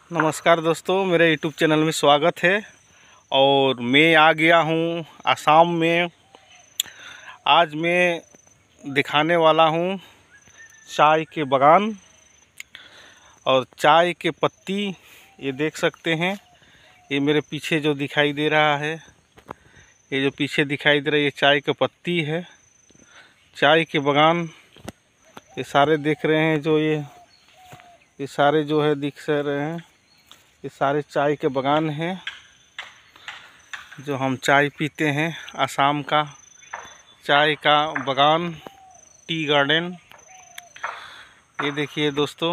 नमस्कार दोस्तों, मेरे YouTube चैनल में स्वागत है। और मैं आ गया हूँ असम में। आज मैं दिखाने वाला हूँ चाय के बागान और चाय के पत्ती। ये देख सकते हैं, ये मेरे पीछे जो दिखाई दे रहा है, ये जो पीछे दिखाई दे रहा है, ये चाय के पत्ती है। चाय के बागान ये सारे देख रहे हैं, जो ये सारे जो है दिख रहे हैं, ये सारे चाय के बागान हैं जो हम चाय पीते हैं। असम का चाय का बागान, टी गार्डन। ये देखिए दोस्तों,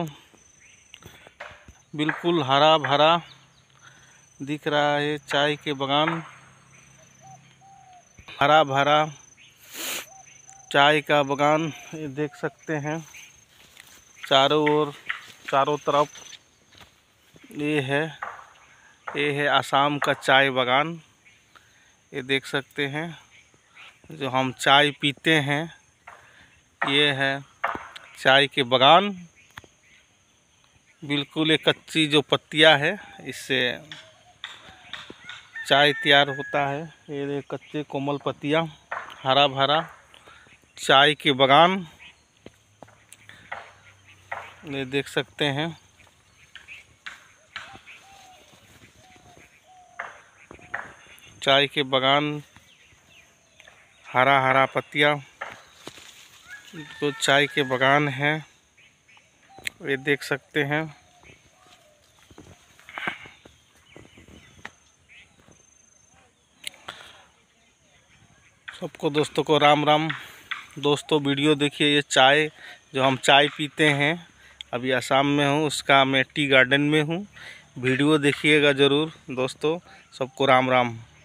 बिल्कुल हरा भरा दिख रहा है चाय के बागान। हरा भरा चाय का बागान ये देख सकते हैं, चारों ओर, चारों तरफ। ये है असम का चाय बागान। ये देख सकते हैं, जो हम चाय पीते हैं, ये है चाय के बागान। बिल्कुल एक कच्ची जो पत्तियां है, इससे चाय तैयार होता है। ये कच्चे कोमल पत्तियां, हरा भरा चाय के बागान ये देख सकते हैं। चाय के बागान, हरा हरा पत्तियां, जो चाय के बागान है, ये देख सकते हैं। सबको दोस्तों को राम राम। दोस्तों वीडियो देखिए, ये चाय जो हम चाय पीते हैं, अभी असम में हूँ, उसका मैं टी गार्डन में हूँ। वीडियो देखिएगा ज़रूर दोस्तों। सबको राम राम।